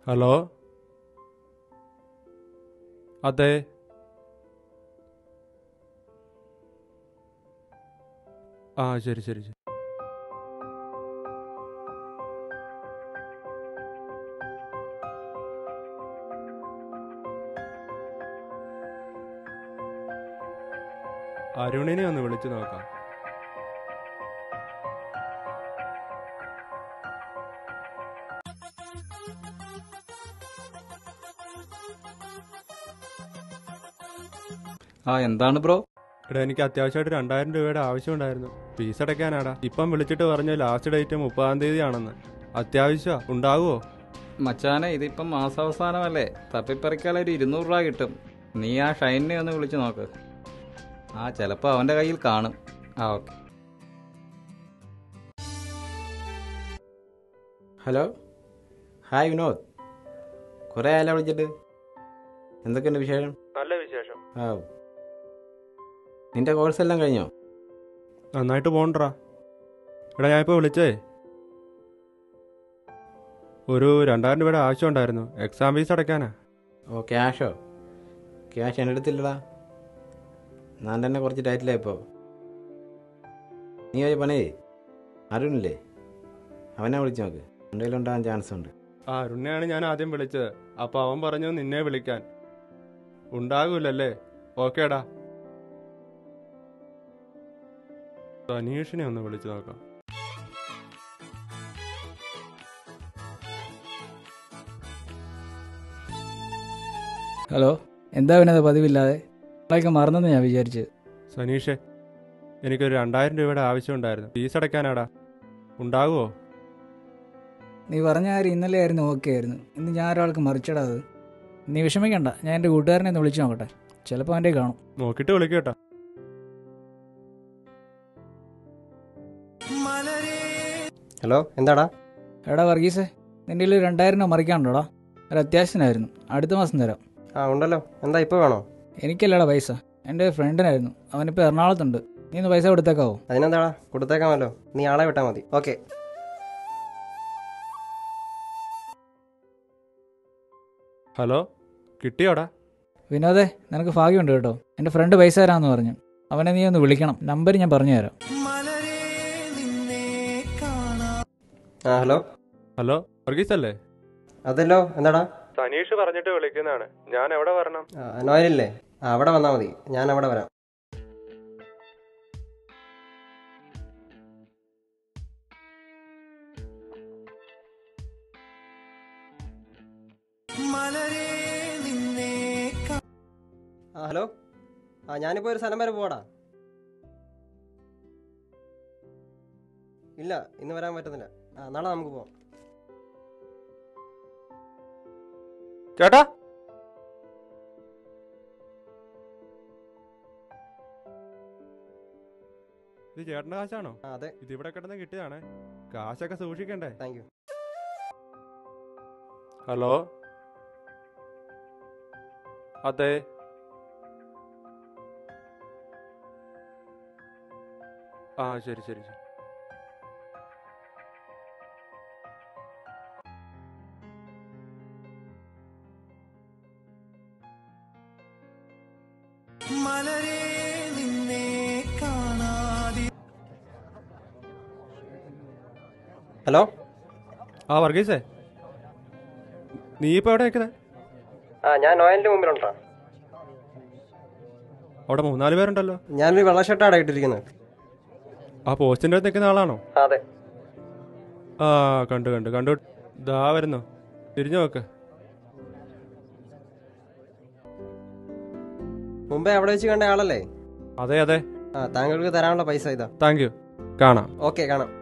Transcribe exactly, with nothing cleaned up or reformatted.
Hello, അതെ. ആ ശരി ശരി ശരി. അരുണിനെ ഒന്ന് വിളിച്ചു നോക്കാം. ആ എന്താണ് ബ്രോ? എടാ, എനിക്ക് അത്യാവശ്യമായിട്ട് രണ്ടായിരം രൂപയുടെ ആവശ്യമുണ്ടായിരുന്നു. ഫീസ് അടയ്ക്കാനാടാ. ഇപ്പം വിളിച്ചിട്ട് പറഞ്ഞു ലാസ്റ്റ് ഡേറ്റ് മുപ്പതാം തീയതി ആണെന്ന്. അത്യാവശ്യം ഉണ്ടാവുമോ? മച്ചാനെ, ഇതിപ്പം മാസാവസാനമല്ലേ, തപ്പിപ്പറിക്കാൽ ഒരു ഇരുന്നൂറ് രൂപ കിട്ടും. നീ ആ ഷൈനിനെ ഒന്ന് വിളിച്ചു നോക്ക്. ആ ചിലപ്പോൾ അവൻ്റെ കയ്യിൽ കാണും. ആ ഓക്കെ. Hello, hi Vinod. കുറേ ആയാലും വിളിച്ചിട്ട്. എന്തൊക്കെയുണ്ട് വിശേഷം? നല്ല വിശേഷം. ആ, നിന്റെ കോഴ്സ് എല്ലാം കഴിഞ്ഞോ? നന്നായിട്ട് പോകണ്ടാ. എടാ, ഞാനിപ്പോൾ വിളിച്ചേ ഒരു രണ്ടായിരം രൂപയുടെ ആവശ്യം ഉണ്ടായിരുന്നു. എക്സാം ഫീസ് അടയ്ക്കാനാ. ഓ, ക്യാഷോ? ക്യാഷ് എൻ്റെ അടുത്തില്ലടാ. ഞാൻ തന്നെ കുറച്ച് ടൈറ്റിലായി ഇപ്പോൾ. നീ ഒരു പണി അരുണില്ലേ, അവനെ വിളിച്ചു നോക്ക്. എന്തെങ്കിലും ഉണ്ടാകാൻ ചാൻസ് ഉണ്ട്. ആ അരുണിനെയാണ് ഞാൻ ആദ്യം വിളിച്ചത്. അപ്പോൾ അവൻ പറഞ്ഞു നിന്നെ വിളിക്കാൻ. ഉണ്ടാകൂലല്ലേ? ഓക്കേടാ. സനീഷിനെ ഒന്ന് വിളിച്ചു നോക്കാം. ഹലോ, എന്താ പിന്നെ പതിവില്ലാതെ? നിങ്ങളൊക്കെ മറന്നെന്ന് ഞാൻ വിചാരിച്ചു. സനീഷേ, എനിക്കൊരു രണ്ടായിരം രൂപയുടെ ആവശ്യം ഉണ്ടായിരുന്നു. ഫീസ് അടയ്ക്കാനാടാ. ഉണ്ടാകുമോ? നീ പറഞ്ഞ കാര്യം ഇന്നലെ ആയിരുന്നു, ഓക്കെ ആയിരുന്നു. ഇന്ന് ഞാൻ ഒരാൾക്ക് മറിച്ചിടാ. അത് നീ വിഷമിക്കണ്ട, ഞാൻ എൻ്റെ കൂട്ടുകാരനെ ഒന്ന് വിളിച്ചു നോക്കട്ടെ. ചിലപ്പോൾ അവൻ്റെ കാണും. നോക്കിയിട്ട് വിളിക്കട്ടാ. ഹലോ, എന്താടാ? എടാ വർഗീസേ, നിൻ്റെ കയ്യിൽ രണ്ടായിരം രൂപ മറിക്കാനുണ്ടോടാ? ഒരു അത്യാവശ്യമായിരുന്നു. അടുത്ത മാസം തരാം. ആ ഉണ്ടല്ലോ. എന്താ ഇപ്പോൾ വേണോ? എനിക്കല്ലടാ പൈസ, എൻ്റെ ഫ്രണ്ടിനായിരുന്നു. അവനിപ്പോൾ എറണാകുളത്തുണ്ട്. നീ ഒന്ന് പൈസ കൊടുത്തേക്കാവോ? അതിനെന്താടാ, കൊടുത്തേക്കാമല്ലോ. നീ ആളെ വിട്ടാൽ മതി. ഓക്കെ. ഹലോ, കിട്ടിയോടാ? വിനോദേ, നിനക്ക് ഭാഗ്യമുണ്ട് കേട്ടോ. എൻ്റെ ഫ്രണ്ട് പൈസ തരാമെന്ന് പറഞ്ഞു. അവനെ നീ ഒന്ന് വിളിക്കണം. നമ്പർ ഞാൻ പറഞ്ഞു തരാം. ആ ഹലോ. ഹലോ, വർഗീസ് അല്ലേ? അതല്ലോ. എന്താടാ? സനീഷ് പറഞ്ഞിട്ട് വിളിക്കുന്നതാണ്. ഞാൻ എവിടെ വരണം? നോയലില്ലേ? ആ അവിടെ വന്നാൽ മതി. ഞാൻ അവിടെ വരാം. ആ ഹലോ. ആ ഞാനിപ്പോൾ ഒരു സ്ഥലം വരെ പോടാ. ഇല്ല, ഇന്ന് വരാൻ പറ്റുന്നില്ല. ആ നാളെ നമുക്ക് പോവാം. ചേട്ടാ, ഇത് ചേട്ടൻ്റെ കാശാണോ? ആ അതെ. ഇതിവിടെ കിടന്ന് കിട്ടിയതാണേ. കാശൊക്കെ സൂക്ഷിക്കണ്ടേ? Thank you. ഹലോ, അതെ. ആ ശരി ശരി ശരി. ഹലോ. ആ വർഗീസേ, നീ ഇപ്പോൾ എവിടെ നിൽക്കുന്നത്? ആ ഞാൻ നോയലിൻ്റെ മുമ്പിലുണ്ടാ. അവിടെ മൂന്നാല് പേരുണ്ടല്ലോ. ഞാനൊരു വെള്ള ഷർട്ടാണ് ഇട്ടിരിക്കുന്നത്. ആ പോസ്റ്റിൻ്റെ അടുത്ത് നിൽക്കുന്ന ആളാണോ? അതെ. ആ കണ്ടു കണ്ടു കണ്ടു. ദാ വരുന്നു. തിരിഞ്ഞു നോക്ക്. മുമ്പേ അവിടെ വെച്ച് കണ്ട ആളല്ലേ? അതെ അതെ. ആ താങ്കൾക്ക് തരാനുള്ള പൈസ ഇതാ. Thank you. കാണാം. ഓക്കെ, കാണാം.